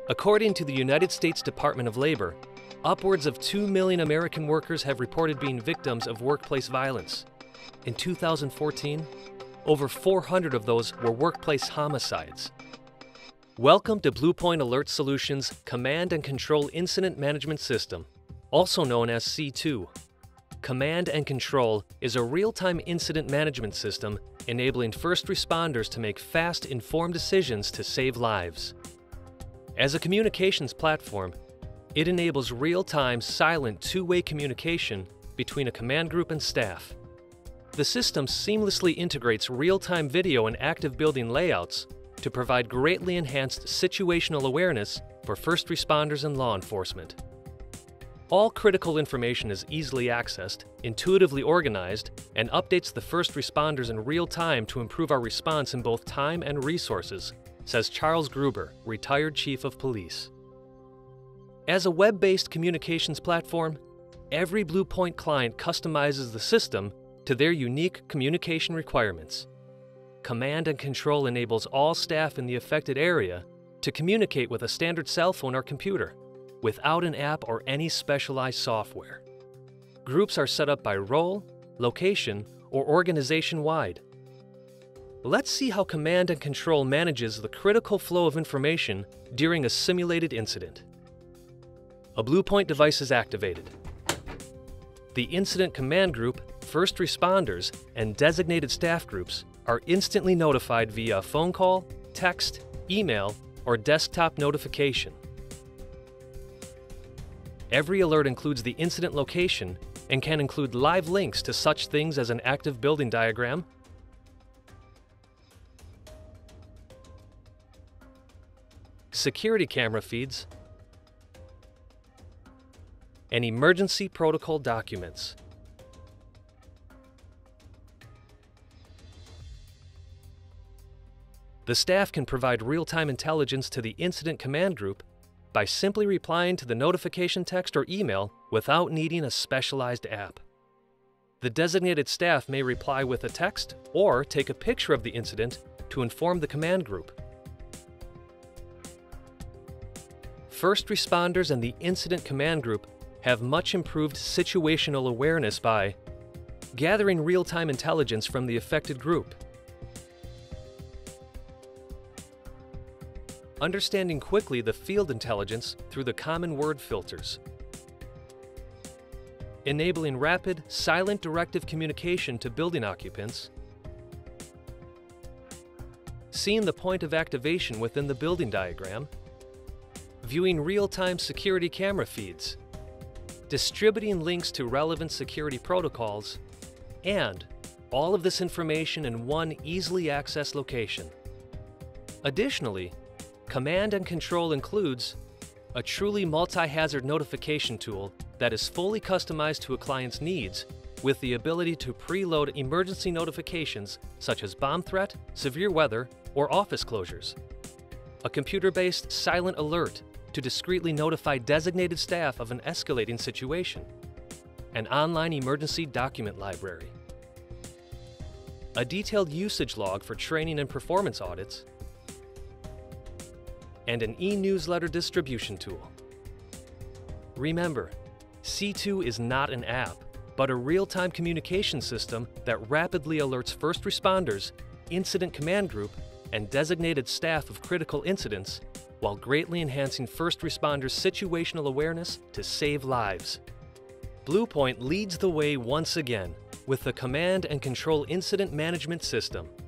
According to the United States Department of Labor, upwards of 2 million American workers have reported being victims of workplace violence. In 2014, over 400 of those were workplace homicides. Welcome to BluePoint Alert Solutions' Command and Control Incident Management System, also known as C2. Command and Control is a real-time incident management system enabling first responders to make fast, informed decisions to save lives. As a communications platform, it enables real-time, silent, two-way communication between a command group and staff. The system seamlessly integrates real-time video and active building layouts to provide greatly enhanced situational awareness for first responders and law enforcement. All critical information is easily accessed, intuitively organized, and updates the first responders in real time to improve our response in both time and resources, says Charles Gruber, retired Chief of Police. As a web-based communications platform, every BluePoint client customizes the system to their unique communication requirements. Command and Control enables all staff in the affected area to communicate with a standard cell phone or computer, without an app or any specialized software. Groups are set up by role, location, or organization-wide. Let's see how Command and Control manages the critical flow of information during a simulated incident. A BluePoint device is activated. The incident command group, first responders, and designated staff groups are instantly notified via phone call, text, email, or desktop notification. Every alert includes the incident location and can include live links to such things as an active building diagram, security camera feeds, and emergency protocol documents. The staff can provide real-time intelligence to the incident command group by simply replying to the notification text or email without needing a specialized app. The designated staff may reply with a text or take a picture of the incident to inform the command group. First responders and the incident command group have much improved situational awareness by gathering real-time intelligence from the affected group, understanding quickly the field intelligence through the common word filters, enabling rapid, silent directive communication to building occupants, seeing the point of activation within the building diagram, viewing real-time security camera feeds, distributing links to relevant security protocols, and all of this information in one easily accessed location. Additionally, Command and Control includes a truly multi-hazard notification tool that is fully customized to a client's needs, with the ability to preload emergency notifications such as bomb threat, severe weather, or office closures. A computer-based silent alert to discreetly notify designated staff of an escalating situation. An online emergency document library. A detailed usage log for training and performance audits, and an e-newsletter distribution tool. Remember, C2 is not an app, but a real-time communication system that rapidly alerts first responders, incident command group, and designated staff of critical incidents, while greatly enhancing first responders' situational awareness to save lives. BluePoint leads the way once again with the Command and Control Incident Management System.